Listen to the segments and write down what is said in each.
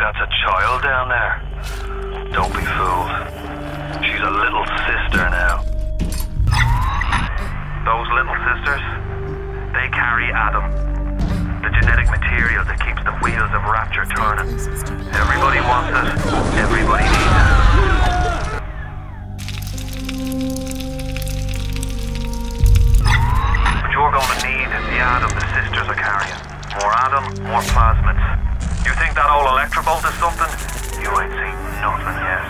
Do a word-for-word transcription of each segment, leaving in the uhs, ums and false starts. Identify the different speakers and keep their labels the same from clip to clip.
Speaker 1: that's a child down there? Don't be fooled. She's a little sister now. Those little sisters, they carry Adam, the genetic material that keeps the wheels of Rapture turning. Everybody wants it, everybody needs it. But you're going to need the Adam the sisters are carrying. More Adam, more plasmids. You think that old electrobolt is something? You ain't seen nothing yet.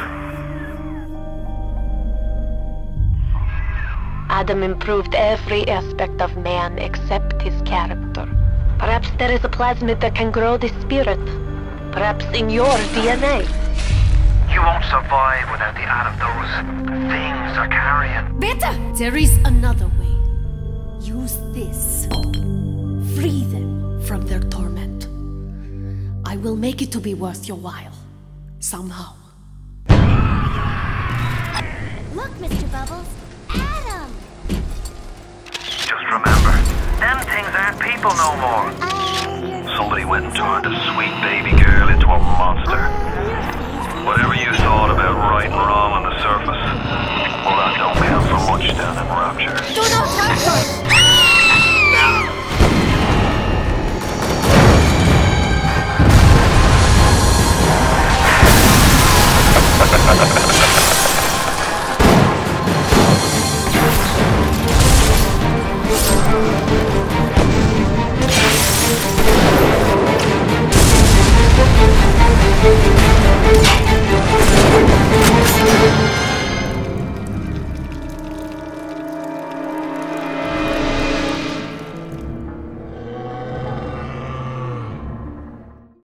Speaker 2: Adam improved every aspect of man except his character. Perhaps there is a plasmid that can grow the spirit. Perhaps in your D N A.
Speaker 1: You won't survive without the Adam those things are carrying.
Speaker 3: Better! There is another way. Use this. Free them from their torment. I will make it to be worth your while. Somehow.
Speaker 4: Look, Mister Bubbles. Adam!
Speaker 1: Just remember, them things aren't people no more. Somebody went and turned a sweet baby girl into a monster. Whatever you thought about right and wrong on the surface, well, that don't count for much down in Rapture.